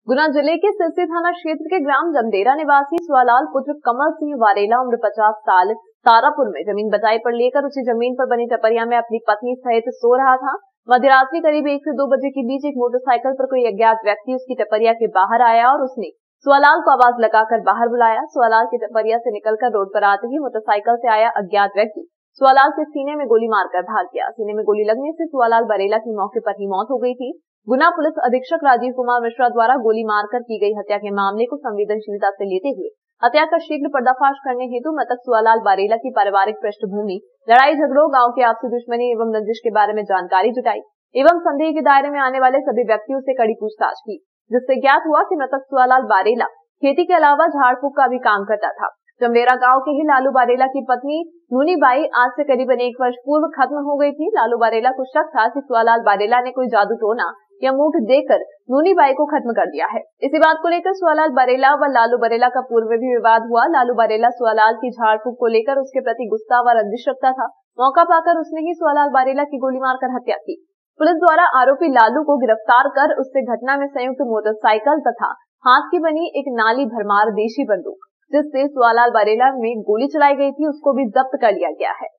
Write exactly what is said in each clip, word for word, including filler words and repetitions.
गुना जिले के सिरसी थाना क्षेत्र के ग्राम जमदेरा निवासी सुवालाल पुत्र कमल सिंह वारेला उम्र पचास साल तारापुर में जमीन बटाई पर लेकर उसी जमीन पर बनी टपरिया में अपनी पत्नी सहित सो रहा था। मध्यरात्रि करीब एक से दो बजे के बीच एक मोटरसाइकिल पर कोई अज्ञात व्यक्ति उसकी टपरिया के बाहर आया और उसने सुवालाल को आवाज लगाकर बाहर बुलाया। सुवालाल की टपरिया से निकलकर रोड पर आते ही मोटरसाइकिल से आया अज्ञात व्यक्ति सुवालाल के सीने में गोली मारकर भाग गया। सीने में गोली लगने से सुवालाल वारेला की मौके पर ही मौत हो गई थी। गुना पुलिस अधीक्षक राजीव कुमार मिश्रा द्वारा गोली मारकर की गई हत्या के मामले को संवेदनशीलता से लेते हुए हत्या का शीघ्र पर्दाफाश करने हेतु मृतक सुवालाल वारेला की पारिवारिक पृष्ठभूमि, लड़ाई झगड़ों, गांव की आपसी दुश्मनी एवं रंजिश के बारे में जानकारी जुटाई एवं संदेह के दायरे में आने वाले सभी व्यक्तियों से कड़ी पूछताछ की, जिससे ज्ञात हुआ कि मृतक सुवालाल वारेला खेती के अलावा झाड़ फूक का भी काम करता था। जमदेरा गांव के ही लालू वारेला की पत्नी नूनी बाई आज से करीबन एक वर्ष पूर्व खत्म हो गई थी। लालू वारेला को शक था कि सुवालाल वारेला ने कोई जादू टोना या मूठ देकर नूनी बाई को खत्म कर दिया है। इसी बात को लेकर सुवालाल वारेला व लालू वारेला का पूर्व में भी विवाद हुआ। लालू वारेला सुवालाल की झाड़ फूक को लेकर उसके प्रति गुस्सा व रंजिश रखता था। मौका पाकर उसने ही सुवालाल वारेला की गोली मारकर हत्या की। पुलिस द्वारा आरोपी लालू को गिरफ्तार कर उससे घटना में संयुक्त मोटरसाइकिल तथा हाथ की बनी एक नाली भरमार देशी बंदूक, जिससे सुवालाल वारेला में गोली चलाई गई थी, उसको भी जब्त कर लिया गया है।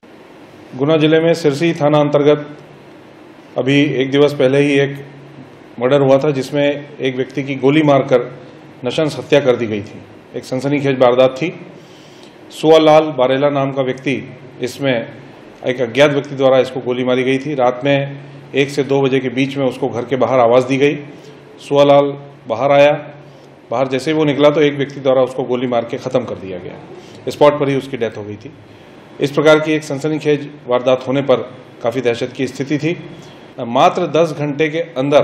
गुना जिले में सिरसी थाना अंतर्गत अभी एक दिवस पहले ही एक मर्डर हुआ था, जिसमें एक व्यक्ति की गोली मारकर नशंस हत्या कर दी गई थी। एक सनसनीखेज वारदात थी। सुवालाल वारेला नाम का व्यक्ति, इसमें एक अज्ञात व्यक्ति द्वारा इसको गोली मारी गई थी। रात में एक से दो बजे के बीच में उसको घर के बाहर आवाज दी गई। सुवालाल बाहर आया। बाहर जैसे ही वो निकला तो एक व्यक्ति द्वारा उसको गोली मार के खत्म कर दिया गया। स्पॉट पर ही उसकी डेथ हो गई थी। इस प्रकार की एक सनसनीखेज वारदात होने पर काफ़ी दहशत की स्थिति थी। मात्र दस घंटे के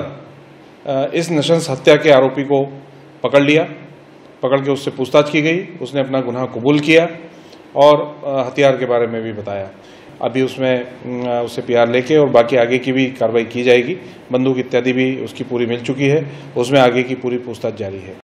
अंदर इस नशंस हत्या के आरोपी को पकड़ लिया। पकड़ के उससे पूछताछ की गई। उसने अपना गुनाह कबूल किया और हथियार के बारे में भी बताया। अभी उसमें उससे पीआर लेके और बाकी आगे की भी कार्रवाई की जाएगी। बंदूक इत्यादि भी उसकी पूरी मिल चुकी है। उसमें आगे की पूरी पूछताछ जारी है।